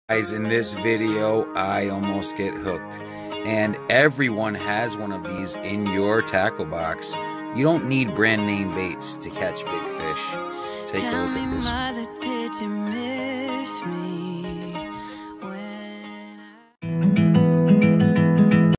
Guys, in this video, I almost get hooked. And everyone has one of these in your tackle box. You don't need brand name baits to catch big fish. Take a look at this. Tell me, mother, did you miss me?